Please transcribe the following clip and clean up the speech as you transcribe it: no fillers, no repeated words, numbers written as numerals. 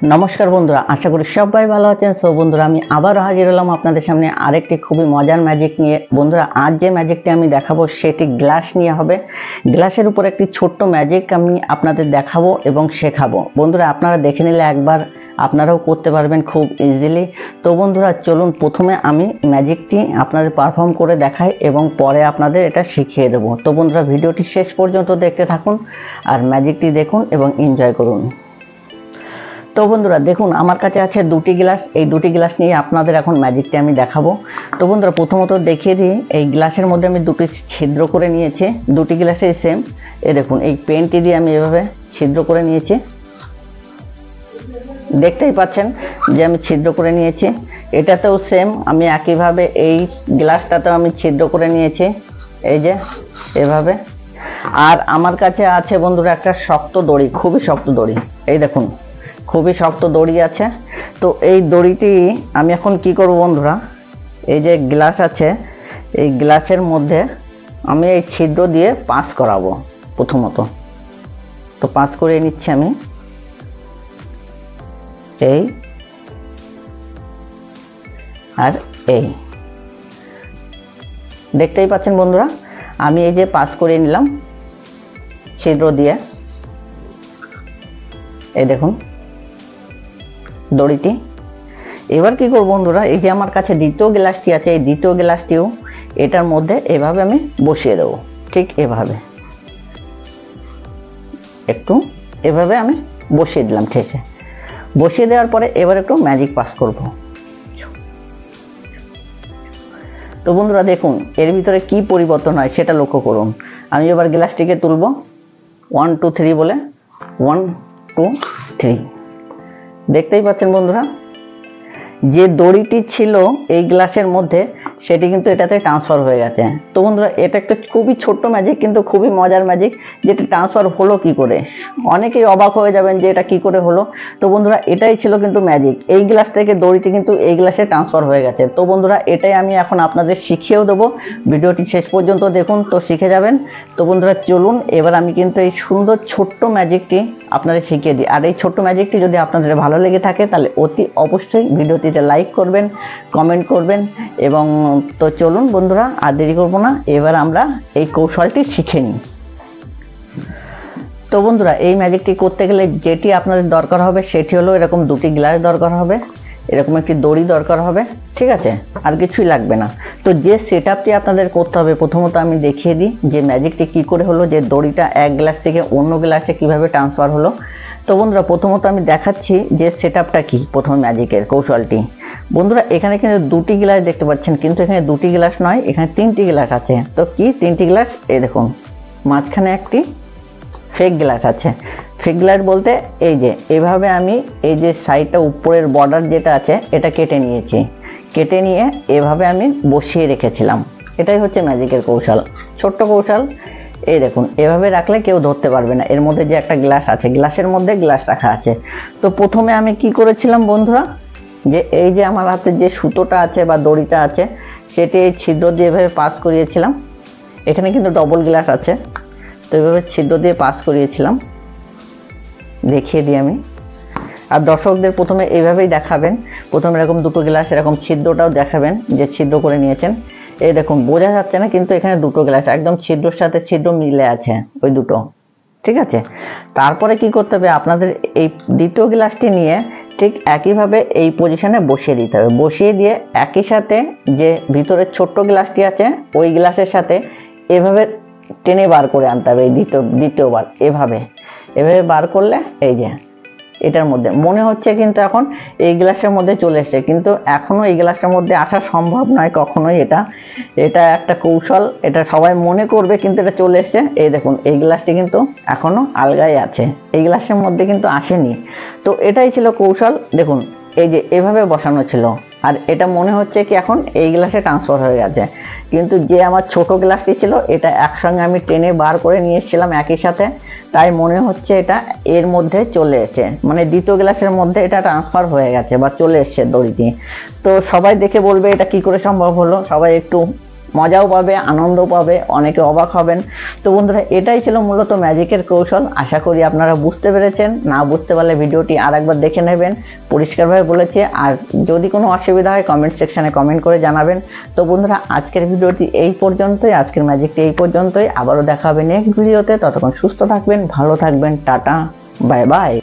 নমস্কার বন্ধুরা, আশা করি সবাই ভালো আছেন। সো বন্ধুরা, আমি আবার হাজির হলাম আপনাদের সামনে আরেকটি খুবই মজার ম্যাজিক নিয়ে। বন্ধুরা, আজ যে ম্যাজিকটি আমি দেখাবো সেটি গ্লাস নিয়ে হবে। গ্লাসের উপর একটি ছোট্ট ম্যাজিক আমি আপনাদের দেখাবো এবং শেখাবো। বন্ধুরা, আপনারা দেখে নিলে একবার আপনারাও করতে পারবেন খুব ইজিলি। তো বন্ধুরা, চলুন প্রথমে আমি ম্যাজিকটি আপনাদের পারফর্ম করে দেখাই এবং পরে আপনাদের এটা শিখিয়ে দেবো। তো বন্ধুরা, ভিডিওটি শেষ পর্যন্ত দেখতে থাকুন আর ম্যাজিকটি দেখুন এবং এনজয় করুন। তো বন্ধুরা দেখুন, আমার কাছে আছে দুটি গ্লাস। এই দুটি গ্লাস নিয়ে আপনাদের এখন ম্যাজিকটি আমি দেখাবো। তো বন্ধুরা, প্রথমত দেখিয়ে দিই, এই গ্লাসের মধ্যে আমি দুটি ছিদ্র করে নিয়েছি। দুটি গ্লাসে সেম। এই দেখুন, এই পেনটি দিয়ে আমি এভাবে ছিদ্র করে নিয়েছি। দেখতেই পাচ্ছেন যে আমি ছিদ্র করে নিয়েছি। এটাতেও সেম, আমি একইভাবে এই গ্লাসটাতেও আমি ছিদ্র করে নিয়েছি, এই যে এভাবে। আর আমার কাছে আছে বন্ধুরা একটা শক্ত দড়ি, খুবই শক্ত দড়ি। এই দেখুন, খুবই শক্ত দড়ি আছে। তো এই দড়িটি আমি এখন কি করব বন্ধুরা, এই যে গ্লাস আছে, এই গ্লাসের মধ্যে আমি এই ছিদ্র দিয়ে পাস করাবো প্রথমত। তো পাস করে নিচ্ছি আমি, এই আর এই। দেখতেই পাচ্ছেন বন্ধুরা, আমি এই যে পাস করে নিলাম ছিদ্র দিয়ে। এই দেখুন দড়িটি। এবার কি করব বন্ধুরা, এই যে আমার কাছে দ্বিতীয় গ্লাসটি আছে, এই দ্বিতীয় গ্লাসটিও এটার মধ্যে এভাবে আমি বসিয়ে দেবো। ঠিক এভাবে, একটু এভাবে আমি বসিয়ে দিলাম। ঠিক আছে, বসিয়ে দেওয়ার পরে এবার একটু ম্যাজিক পাস করব। তো বন্ধুরা দেখুন, এর ভিতরে কি পরিবর্তন হয় সেটা লক্ষ্য করুন। আমি এবার গ্লাসটিকে তুলব 1 2 3 বলে, 1 2 3। দেখতেই পাচ্ছেন বন্ধুরা, যে দড়িটি ছিল এই গ্লাসের মধ্যে সেটি কিন্তু এটাতে ট্রান্সফার হয়ে গেছে। তো বন্ধুরা, এটা একটা খুবই ছোট্ট ম্যাজিক, কিন্তু খুবই মজার ম্যাজিক। যেটা ট্রান্সফার হলো কি করে, অনেকেই অবাক হয়ে যাবেন যে এটা কি করে হলো। তো বন্ধুরা, এটাই ছিল কিন্তু ম্যাজিক। এই গ্লাস থেকে দড়িটি কিন্তু এই গ্লাসে ট্রান্সফার হয়ে গেছে। তো বন্ধুরা, এটাই আমি এখন আপনাদের শিখিয়েও দেবো। ভিডিওটি শেষ পর্যন্ত দেখুন, তো শিখে যাবেন। তো বন্ধুরা চলুন, এবার আমি কিন্তু এই সুন্দর ছোট্ট ম্যাজিকটি আপনাদের শিখিয়ে দিই। আর এই ছোট্ট ম্যাজিকটি যদি আপনাদের ভালো লেগে থাকে তাহলে অতি অবশ্যই ভিডিওটিতে লাইক করবেন, কমেন্ট করবেন। এবং তো চলুন বন্ধুরা, আর দেরি করবো না, এবার আমরা এই কৌশলটি শিখে নিই। তো বন্ধুরা, এই ম্যাজিকটি করতে গেলে যেটি আপনাদের দরকার হবে সেটি হলো এরকম দুটি গ্লাস দরকার হবে, এরকম একটি দড়ি দরকার হবে। ঠিক আছে, আর কিছুই লাগবে না। তো যে সেটআপটি আপনাদের করতে হবে, প্রথমত আমি দেখিয়ে দিই যে ম্যাজিকটি কি করে হলো, যে দড়িটা এক গ্লাস থেকে অন্য গ্লাসে কিভাবে ট্রান্সফার হলো। তো বন্ধুরা, প্রথমত আমি দেখাচ্ছি যে সেটআপটা কি, প্রথম ম্যাজিকের কৌশলটি। বন্ধুরা, এখানে কিন্তু দুটি গ্লাস দেখতে পাচ্ছেন, কিন্তু এখানে দুটি গ্লাস নয়, এখানে তিনটি গ্লাস আছে। তো কি তিনটি গ্লাস, এই দেখুন মাঝখানে একটি ফেক গ্লাস আছে। ফেক গ্লাস বলতে এই যে এভাবে আমি এই যে সাইডটা উপরের বর্ডার যেটা আছে এটা কেটে নিয়েছি। কেটে নিয়ে এভাবে আমি বসিয়ে রেখেছিলাম। এটাই হচ্ছে ম্যাজিকের কৌশল, ছোট্ট কৌশল। এই দেখুন, এভাবে রাখলে কেউ ধরতে পারবে না। এর মধ্যে যে একটা গ্লাস আছে, গ্লাসের মধ্যে গ্লাস রাখা আছে। তো প্রথমে আমি কি করেছিলাম বন্ধুরা, যে এই যে আমার হাতে যে সুতোটা আছে বা দড়িটা আছে সেটি এই ছিদ্র দিয়ে এভাবে পাস করিয়েছিলাম। এখানে কিন্তু ডবল গ্লাস আছে, তো এভাবে ছিদ্র দিয়ে পাস করিয়েছিলাম। দেখিয়ে দিই আমি। আর দর্শকদের প্রথমে এইভাবেই দেখাবেন, প্রথমে এরকম দুটো গ্লাস এরকম ছিদ্রটাও দেখাবেন যে ছিদ্র করে নিয়েছেন। এই দেখুন, বোঝা যাচ্ছে না কিন্তু এখানে দুটো গ্লাস একদম ছিদ্রর সাথে ছিদ্র মিলে আছে, ওই দুটো। ঠিক আছে, তারপরে কি করতে হবে, আপনাদের এই দ্বিতীয় গ্লাসটি নিয়ে ঠিক একইভাবে এই পজিশনে বসিয়ে দিতে হবে। বসিয়ে দিয়ে একই সাথে যে ভিতরের ছোট্ট গ্লাসটি আছে ওই গ্লাসের সাথে এভাবে টেনে বার করে আনতে হবে। এই দ্বিতীয়বার এভাবে বার করলে এই যে এটার মধ্যে মনে হচ্ছে কিন্তু এখন এই গ্লাসের মধ্যে চলে এসছে, কিন্তু এখনো এই গ্লাসের মধ্যে আসা সম্ভব নয় কখনোই। এটা একটা কৌশল, এটা সবাই মনে করবে কিন্তু এটা চলে এসছে। এই দেখুন, এই গ্লাসটি কিন্তু এখনো আলগাই আছে, এই গ্লাসের মধ্যে কিন্তু আসেনি। তো এটাই ছিল কৌশল। দেখুন, এই যে এভাবে বসানো ছিল, আর এটা মনে হচ্ছে কি এখন এই গ্লাসে ট্রান্সফার হয়ে গেছে, কিন্তু যে আমার ছোট গ্লাসটি ছিল এটা একসঙ্গে আমি টেনে বার করে নিয়ে এসেছিলাম একই সাথে, তাই মনে হচ্ছে এটা এর মধ্যে চলে এসেছে, মানে দ্বিতীয় গ্লাসের মধ্যে এটা ট্রান্সফার হয়ে গেছে বা চলে এসেছে দড়িটি। তো সবাই দেখে বলবে এটা কি করে সম্ভব হলো, সবাই একটু মজাও পাবে, আনন্দ পাবে, অনেকে অবাক হবেন। তো বন্ধুরা, এটাই ছিল মূলত ম্যাজিকের কৌশল। আশা করি আপনারা বুঝতে পেরেছেন। না বুঝতে পারলে ভিডিওটি আরেকবার দেখে নেবেন, পরিষ্কারভাবে বলেছি। আর যদি কোনো অসুবিধা হয় কমেন্ট সেকশনে কমেন্ট করে জানাবেন। তো বন্ধুরা, আজকের ভিডিওটি এই পর্যন্তই, আজকের ম্যাজিকটি এই পর্যন্তই। আবারও দেখা হবে নেক্সট ভিডিওতে। ততক্ষণ সুস্থ থাকবেন, ভালো থাকবেন, টাটা, বাই বাই।